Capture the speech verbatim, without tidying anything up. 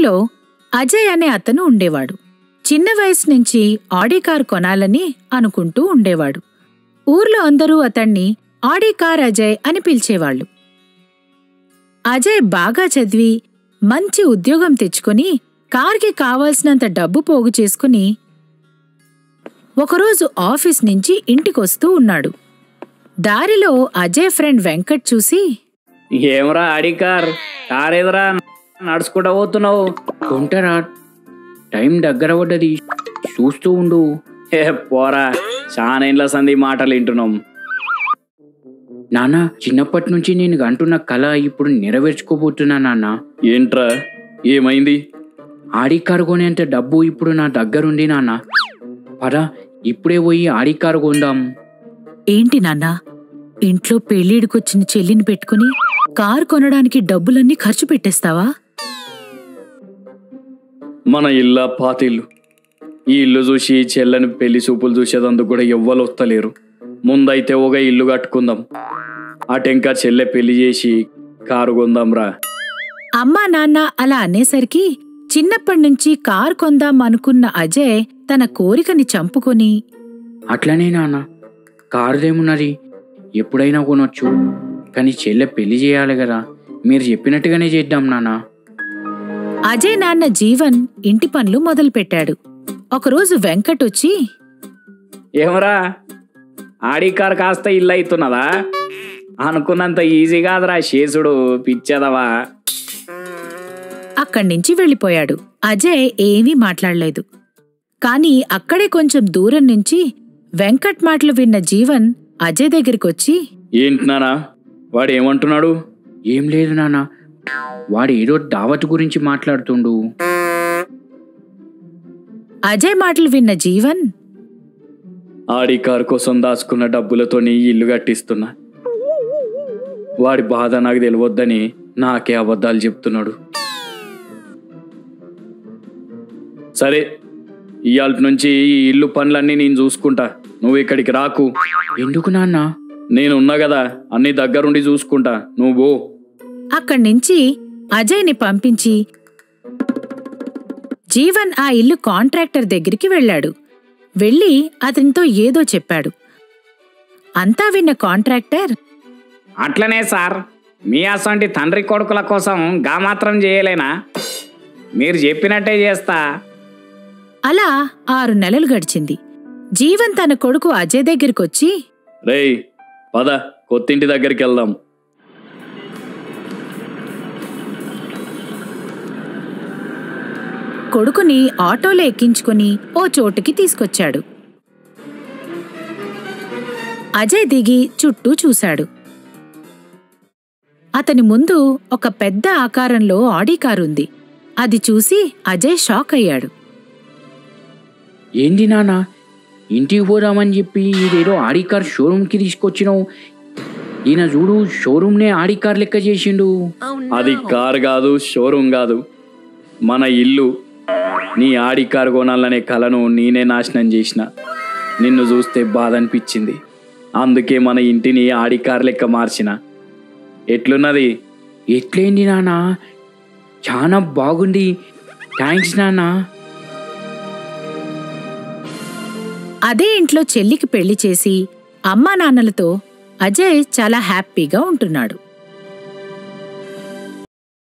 ఊరిలో అజయ్ అనే అతను ఉండేవాడు. చిన్న వయసు నుంచి ఆడీ కార్ కొనాలని అనుకుంటూ ఉండేవాడు. ఊర్లో అందరూ అతణ్ణి ఆడీ కార్ అజయ్ అని పిలిచేవాళ్లు. అజయ్ బాగా చదివి మంచి ఉద్యోగం తెచ్చుకుని కార్కి కావాల్సినంత డబ్బు పోగు చేసుకుని ఒకరోజు ఆఫీస్ నుంచి ఇంటికొస్తూ ఉన్నాడు. దారిలో అజయ్ ఫ్రెండ్ వెంకట్ చూసి, ఏమరా ఆడీ కార్ కారేదరా నడుచుకుంటా పోతున్నావు? కొంటరా, టైం దగ్గర పడ్డది, చూస్తూ ఉండు. ఏ పోరా, చాలా ఇండ్ల సంది మాటలు వింటున్నాం. నాన్న, చిన్నప్పటి నుంచి నేను అంటున్న కళ ఇప్పుడు నెరవేర్చుకోబోతున్నా నాన్న. ఏంట్రా, ఏమైంది? ఆడీ కారు కొనేంత డబ్బు ఇప్పుడు నా దగ్గరుంది నాన్న. పదా, ఇప్పుడే పోయి ఆడీ కారు కొందాం. ఏంటి నాన్నా, ఇంట్లో పెళ్ళిడికొచ్చిన చెల్లిని పెట్టుకుని కారు కొనడానికి డబ్బులన్నీ ఖర్చు పెట్టేస్తావా? మన ఇల్లా పాతిల్లు. ఈ ఇల్లు చూసి చెల్లని పెళ్లి చూపులు చూసేదందుకు కూడా ఎవ్వరు వస్తలేరు. ముందైతే ఒక ఇల్లు కట్టుకుందాం, అటెంకా చెల్లె పెళ్లి చేసి కారు కొందాంరా. అమ్మా నాన్న అలా అనేసరికి చిన్నప్పటినుంచి కారు కొందాం అనుకున్న అజయ్ తన కోరికని చంపుకొని, అట్లనే నాన్న, కారుదేమున్నది, ఎప్పుడైనా కొనొచ్చు, కానీ చెల్లె పెళ్లి చేయాలి కదా, మీరు చెప్పినట్టుగానే చేద్దాం నాన్న. అజయ్ నాన్న జీవన్ ఇంటి పనులు మొదలుపెట్టాడు. ఒకరోజు వెంకట్ వచ్చి, ఏమరా ఆడీ కార్ కాస్త ఇల్లు అవుతున్నదా? అనుకున్నంత ఈజీ కాదురా శేషుడు, పిచ్చేదవా. అక్కడ్నించి వెళ్ళిపోయాడు. అజయ్ ఏమీ మాట్లాడలేదు. కాని అక్కడే కొంచెం దూరం నుంచి వెంకట్ మాటలు విన్న జీవన్ అజయ్ దగ్గరికొచ్చి, ఏంటి నానా, వాడు ఏమంటున్నాడు? ఏం లేదు నాన్న, వాడు ఏదో దావత్ గురించి మాట్లాడుతుండు. అజయ్ మాటలు విన్న జీవన్, ఆడీ కారు కోసం దాచుకున్న డబ్బులతో నీ ఇల్లు కట్టిస్తున్నా. వాడి బాధ నాకు తెలియవద్దని నాకే అబద్ధాలు చెప్తున్నాడు. సరే, ఇవాళ నుంచి ఈ ఇల్లు పనులన్నీ నేను చూసుకుంటా, నువ్వు ఇక్కడికి రాకు. ఎందుకు నాన్న? నేనున్నా కదా, అన్ని దగ్గరుండి చూసుకుంటా, నువ్వు. అక్కడ్నించి అజయ్ని పంపించి జీవన్ ఆ ఇల్లు కాంట్రాక్టర్ దగ్గరికి వెళ్లాడు. వెళ్ళి అతనితో ఏదో చెప్పాడు. అంతా విన్న కాంట్రాక్టర్, అట్లనే సార్, మీ అసంటి తండ్రి కొడుకుల కోసం గా మాత్రం చేయలేనా? మీరు చెప్పినట్టే చేస్తా. అలా ఆరు నెలలు గడిచింది. జీవన్ తన కొడుకు అజయ్ దగ్గరికొచ్చి, రేయ్ పద, కొత్తింటి దగ్గరికి వెళ్దాం. కొడుకుని ఆటోలో ఎక్కించుకుని ఓ చోటుకి తీసుకొచ్చాడు. అజయ్ దిగి చుట్టూ చూశాడు. అతని ముందు ఒక పెద్ద ఆకారంలో ఆడీ కారుంది. అది చూసి అజయ్ షాక్ అయ్యాడు. ఏంది నాన్న, ఇంటికి పోదామని చెప్పి ఇదేదో ఆడీ కార్ షోరూమ్కి తీసుకొచ్చినావు. ఈయన చూడు, షోరూమ్నే ఆడీ కార్ లెక్క చేసిండు. అది కార్ కాదు, షోరూమ్ కాదు, మన ఇల్లు. నీ ఆడీ కార్ కొనాలనే కలను నేనే నాశనం చేసిన. నిన్ను చూస్తే బాధ అనిపించింది, అందుకే మన ఇంటిని ఆడీ కార్ లెక్క మార్చిన. ఎట్లున్నది? ఎట్లేంది నాన్న, చాలా బాగుంది, థ్యాంక్స్ నాన్న. అదే ఇంట్లో చెల్లికి పెళ్లి చేసి అమ్మా నాన్నలతో అజయ్ చాలా హ్యాపీగా ఉంటున్నాడు.